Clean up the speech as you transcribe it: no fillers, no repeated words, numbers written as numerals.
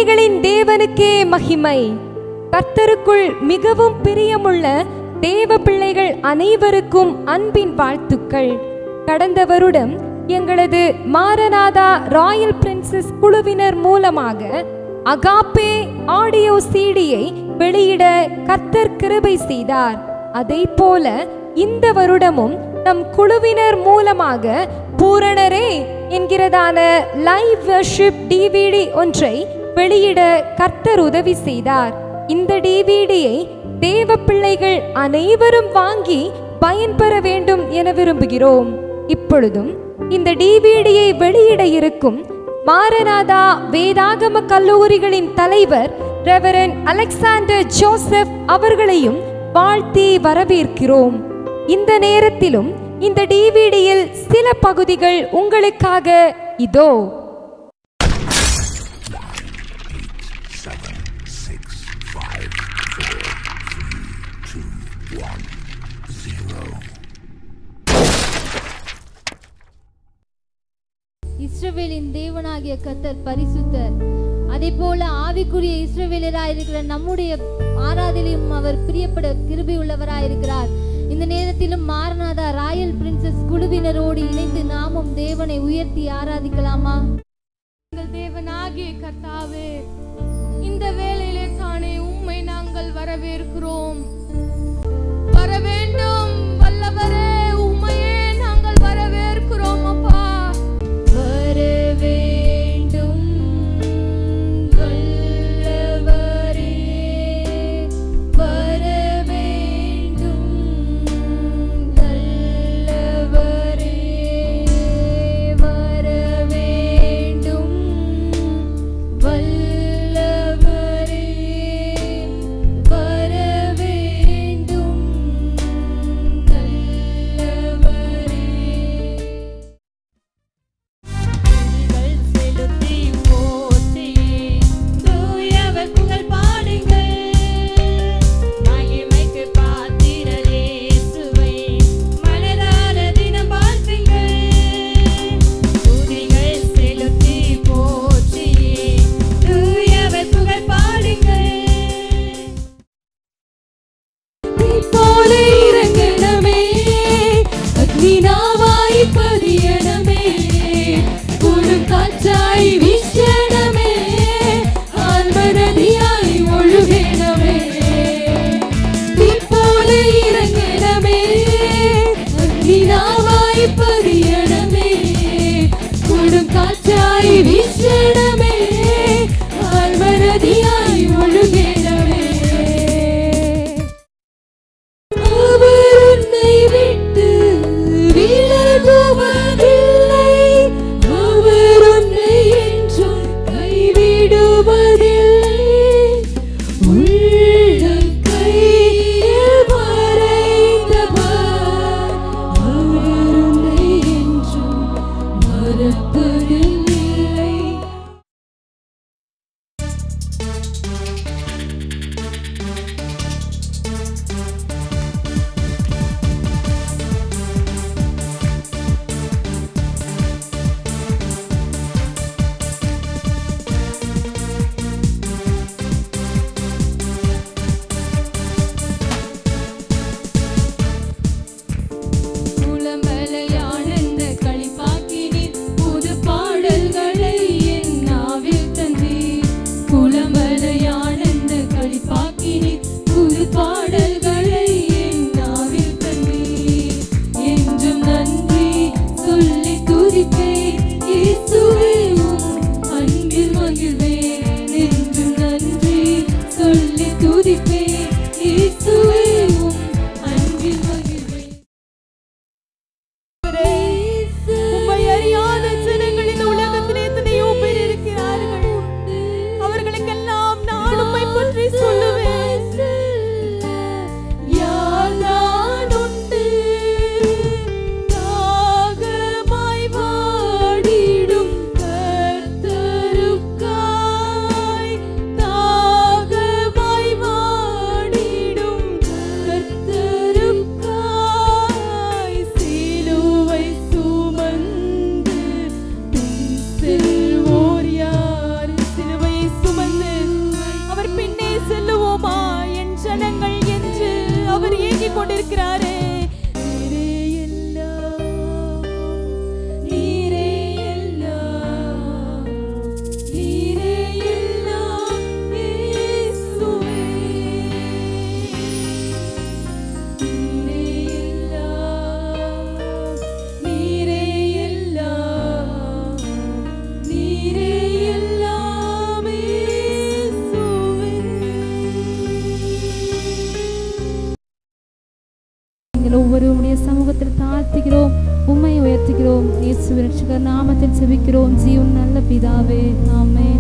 சேனைகளின் தேவனுக்கே மகிமை. கர்த்தருக்குள் மிகவும் பிரியமுள்ள தேவ பிள்ளைகள் அனைவருக்கும் அன்பின் வாழ்த்துக்கள். கடந்த வருடம் எங்களது மாரநாதா ராயல் பிரின்சஸ் குழுவினர் மூலமாக அகாப்பே ஆடியோ சிடியை வெளியிட கர்த்தர் கிருபை செய்தார். அதை போல இந்த வருடமும் நம் குழுவினர் மூலமாக பூரணரே என்கிறதான லைவ் வர்ஷிப் டிவிடி ஒன்றை வெளியிட கர்த்தர் உதவி செய்தார். இந்த டிவிடியை தேவ பிள்ளைகள் அனைவரும் வாங்கி பயன்பெற வேண்டும் என விரும்புகிறோம். இப்பொழுதும் இந்த டிவிடியை வெளியிட இருக்கும் மாரநாதா வேதாகம கல்லூரிகளின் தலைவர் ரெவரண்ட் அலெக்சாண்டர் ஜோசப் அவர்களையும் வாழ்த்தி வரவேற்கிறோம். இந்த நேரத்திலும் இந்த டிவிடியில் சில பகுதிகள் உங்களுக்காக இதோ. இஸ்ரவேலின் தேவனாகிய கர்த்தர் பரிசுத்தர். அதே போல ஆவிக்குரிய இஸ்ரவேலராயிருக்கிற நம்முடைய ஆராதனையும் அவர் பிரியப்பட கிருபை உள்ளவராயிருக்கிறார். இந்த நேரத்திலும் மாரநாதா ராயல் பிரின்சஸ் குழுவினரோடு இணைந்து நாமும் தேவனை உயர்த்தி ஆராதிக்கலாமா? எங்கள் தேவனாகிய கர்த்தாவே, இந்த வேளையிலே தானே உம்மை நாங்கள் வரவேற்கிறோம். வர வேண்டும் வல்லவரே, உம்மையே நாங்கள் வரவேற்கிறோம் அப்பா. வர வேண்டும் வல்லவரே, வர வேண்டும் வல்லவரே, வர வேண்டும் வல்லவரே, வர வேண்டும் வல்லவரே. செலுத்தி போற்றி தூயவர் புகழ் பாடுங்கள். மகிமைக்கு பாத்திரர் இயேசுவை மனதார தினம் வாழ்த்துங்கள். துதிகள் செலுத்தி போற்றி தூயவர் புகழ் பாடுங்கள். போல இறங்கணமே, அக்னினாவாய் பதியணமே, குடும் காற்றாய் வீசணமே, ஆன்மநதியாய் ஒழுகணமே. போல இறங்கணமே, அக்னினாவாய் பதியணமே, குடும் காற்றாய் வீசணமே, ஆன்மநதியாய் ஒழுகணமே. அவர் உன்னை விட்டு விலகுவதில்லை, அவர் உன்னை என்றும் கைவிடுவதில்லை. உள்ளங்கையில் வரைந்தவர், அவர் உன்னை என்றும் மறப்பதில்லை. ஜெபிக்கிறோம் ஜீவன் நல்ல பிதாவே, ஆமென்.